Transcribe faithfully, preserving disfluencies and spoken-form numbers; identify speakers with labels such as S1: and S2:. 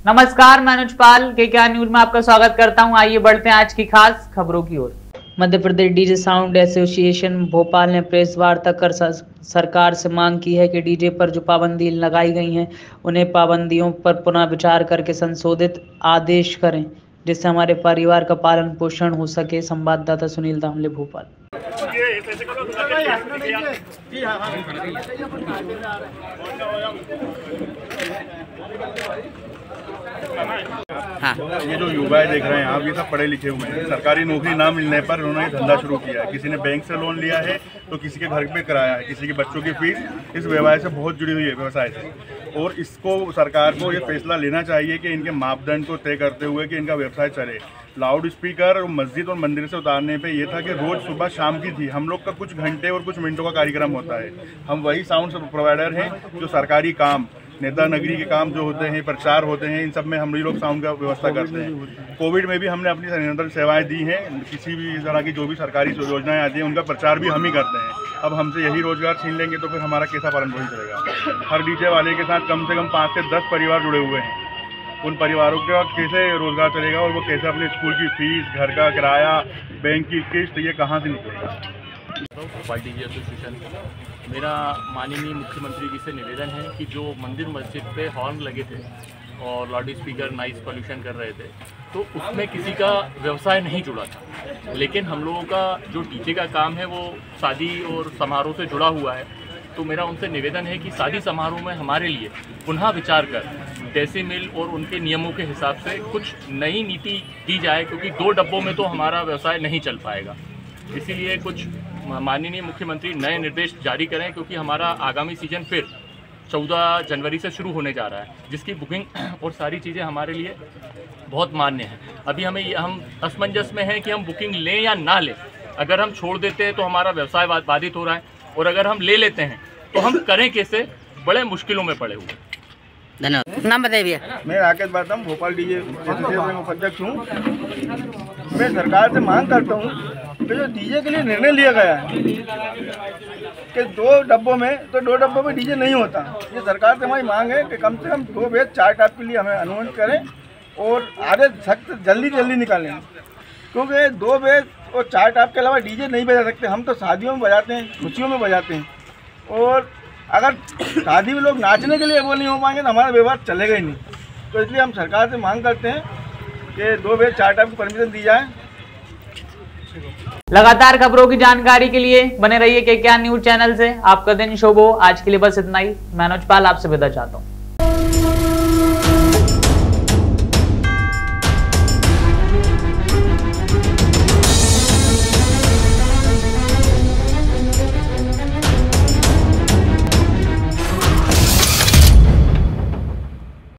S1: नमस्कार, मैं अनुज पाल के क्या न्यूज में आपका स्वागत करता हूं। आइए बढ़ते हैं आज की खास खबरों की ओर। Madhya Pradesh DJ sound association Bhopal ने प्रेस वार्ता कर सरकार से मांग की है कि डीजे पर जो पाबंदी लगाई गई हैं उन्हें पाबंदियों पर पुनः विचार करके संशोधित आदेश करें, जिससे हमारे परिवार का पालन पोषण हो सके। संवाददाता सुनील दामले, भोपाल।
S2: हाँ। ये जो युवा देख रहे हैं आप, ये सब पढ़े लिखे हुए हैं। सरकारी नौकरी ना मिलने पर उन्होंने ये धंधा शुरू किया है। किसी ने बैंक से लोन लिया है तो किसी के घर पे कराया है, किसी के बच्चों की फीस इस व्यवसाय से बहुत जुड़ी हुई है व्यवसाय से। और इसको सरकार को ये फैसला लेना चाहिए कि इनके मापदंड को तय करते हुए कि इनका व्यवसाय चले। लाउड स्पीकर मस्जिद और मंदिर से उतारने पे ये था कि रोज़ सुबह शाम की थी। हम लोग का कुछ घंटे और कुछ मिनटों का कार्यक्रम होता है। हम वही साउंड प्रोवाइडर हैं जो सरकारी काम, नेता नगरी के काम जो होते हैं, प्रचार होते हैं, इन सब में हम लोग साउंड का व्यवस्था करते हैं। कोविड में भी हमने अपनी निरंतर सेवाएं दी हैं। किसी भी तरह की जो भी सरकारी योजनाएं आती हैं उनका प्रचार भी हम ही करते हैं। अब हमसे यही रोजगार छीन लेंगे तो फिर हमारा कैसा पालन पोषण चलेगा। हर डीजे वाले के साथ कम से कम पाँच से दस परिवार जुड़े हुए हैं। उन परिवारों का कैसे रोजगार चलेगा और वो कैसे अपने स्कूल की फीस, घर का किराया, बैंक की किस्त, ये कहाँ से निकलेगा।
S3: भोपाल डीजे एसोसिएशन, मेरा माननीय मुख्यमंत्री जी से निवेदन है कि जो मंदिर मस्जिद पे हॉर्न लगे थे और लाउड स्पीकर नॉइस पॉल्यूशन कर रहे थे, तो उसमें किसी का व्यवसाय नहीं जुड़ा था। लेकिन हम लोगों का जो डीजे का काम है वो शादी और समारोह से जुड़ा हुआ है। तो मेरा उनसे निवेदन है कि शादी समारोह में हमारे लिए पुनः विचार कर डेसिमिल और उनके नियमों के हिसाब से कुछ नई नीति की जाए, क्योंकि दो डब्बों में तो हमारा व्यवसाय नहीं चल पाएगा। इसीलिए कुछ माननीय मुख्यमंत्री नए निर्देश जारी करें, क्योंकि हमारा आगामी सीजन फिर चौदह जनवरी से शुरू होने जा रहा है, जिसकी बुकिंग और सारी चीज़ें हमारे लिए बहुत मान्य हैं। अभी हमें हम असमंजस में हैं कि हम बुकिंग लें या ना लें। अगर हम छोड़ देते हैं तो हमारा व्यवसाय बाधित हो रहा है, और अगर हम ले लेते हैं तो हम करें कैसे, बड़े मुश्किलों में पड़े हुए।
S4: धन्यवाद। नाम बताइए।
S2: मैं राकेश बात हूँ, भोपाल डीजे एसोसिएशन का उपाध्यक्ष हूँ। मैं सरकार से मांग करता हूँ कि जो डीजे के लिए निर्णय लिया गया है कि दो डब्बों में, तो दो डब्बों में डीजे नहीं होता। ये सरकार से हमारी मांग है कि कम से कम दो बेस चार टाइप के लिए हमें अनुमति करें और आधे सख्त जल्दी जल्दी निकालें, क्योंकि दो बेस और चार टाइप के अलावा डीजे नहीं बजा सकते। हम तो शादियों में बजाते हैं, खुशियों में बजाते हैं, और अगर शादी में लोग नाचने के लिए वो नहीं हो पाएंगे तो हमारा व्यवहार चलेगा ही नहीं। तो इसलिए हम सरकार से मांग करते हैं कि दो बेस चार टाइप की परमिशन दी जाए।
S1: लगातार खबरों की जानकारी के लिए बने रहिए के क्या न्यूज चैनल से। आपका दिन शुभ हो। आज के लिए बस इतना ही। मैं अनुज पाल आपसे विदा चाहता हूँ।